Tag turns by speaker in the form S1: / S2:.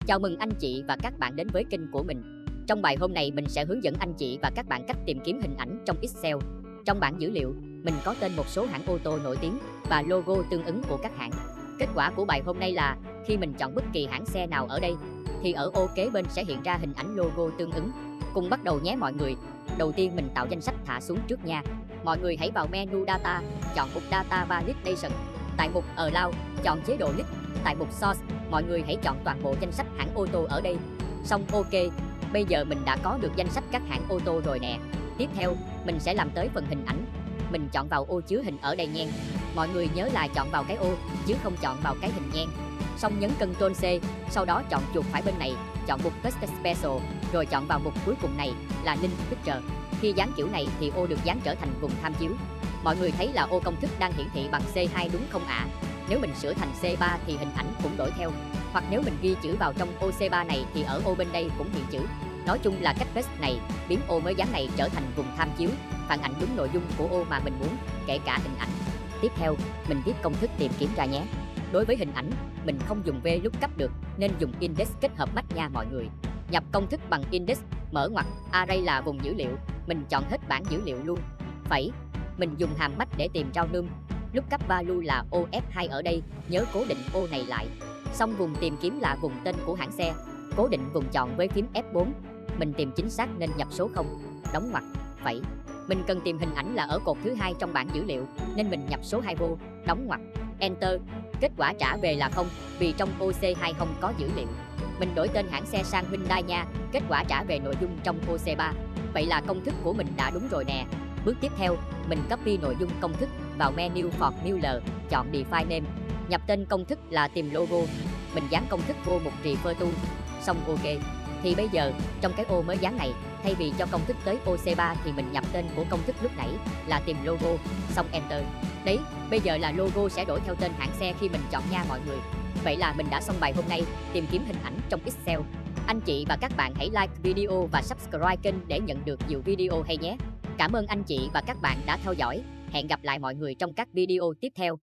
S1: Chào mừng anh chị và các bạn đến với kênh của mình. Trong bài hôm nay mình sẽ hướng dẫn anh chị và các bạn cách tìm kiếm hình ảnh trong Excel. Trong bảng dữ liệu, mình có tên một số hãng ô tô nổi tiếng và logo tương ứng của các hãng. Kết quả của bài hôm nay là khi mình chọn bất kỳ hãng xe nào ở đây thì ở ô kế bên sẽ hiện ra hình ảnh logo tương ứng. Cùng bắt đầu nhé mọi người. Đầu tiên mình tạo danh sách thả xuống trước nha. Mọi người hãy vào menu Data, chọn mục Data Validation. Tại mục Allow, chọn chế độ List. Tại mục Source, mọi người hãy chọn toàn bộ danh sách hãng ô tô ở đây. Xong OK. Bây giờ mình đã có được danh sách các hãng ô tô rồi nè. Tiếp theo, mình sẽ làm tới phần hình ảnh. Mình chọn vào ô chứa hình ở đây nha. Mọi người nhớ là chọn vào cái ô chứ không chọn vào cái hình nha. Xong nhấn Ctrl C, sau đó chọn chuột phải bên này, chọn mục Custom Special, rồi chọn vào mục cuối cùng này là Link Picture. Khi dán kiểu này thì ô được dán trở thành vùng tham chiếu. Mọi người thấy là ô công thức đang hiển thị bằng C2 đúng không ạ? Nếu mình sửa thành C3 thì hình ảnh cũng đổi theo. Hoặc nếu mình ghi chữ vào trong ô C3 này thì ở ô bên đây cũng hiện chữ. Nói chung là cách paste này biến ô mới dán này trở thành vùng tham chiếu, phản ảnh đúng nội dung của ô mà mình muốn, kể cả hình ảnh. Tiếp theo, mình viết công thức tìm kiếm ra nhé. Đối với hình ảnh, mình không dùng VLOOKUP được nên dùng index kết hợp match nha mọi người. Nhập công thức bằng index, mở ngoặc, array là vùng dữ liệu, mình chọn hết bảng dữ liệu luôn. Phẩy, mình dùng hàm match để tìm rau num. Lookup value là ô F2 ở đây, nhớ cố định ô này lại. Xong vùng tìm kiếm là vùng tên của hãng xe, cố định vùng chọn với phím F4. Mình tìm chính xác nên nhập số 0, đóng ngoặc, phẩy. Mình cần tìm hình ảnh là ở cột thứ 2 trong bảng dữ liệu nên mình nhập số 2 vô, đóng ngoặc, Enter. Kết quả trả về là 0 vì trong ô C2 không có dữ liệu. Mình đổi tên hãng xe sang Hyundai nha, kết quả trả về nội dung trong ô C3. Vậy là công thức của mình đã đúng rồi nè. Bước tiếp theo, mình copy nội dung công thức vào menu Formula, chọn Define Name, nhập tên công thức là tìm logo. Mình dán công thức vô mục Refer To, xong OK. Thì bây giờ, trong cái ô mới dán này, thay vì cho công thức tới ô C3 thì mình nhập tên của công thức lúc nãy là tìm logo, xong Enter. Đấy, bây giờ là logo sẽ đổi theo tên hãng xe khi mình chọn nha mọi người. Vậy là mình đã xong bài hôm nay, tìm kiếm hình ảnh trong Excel. Anh chị và các bạn hãy like video và subscribe kênh để nhận được nhiều video hay nhé. Cảm ơn anh chị và các bạn đã theo dõi. Hẹn gặp lại mọi người trong các video tiếp theo.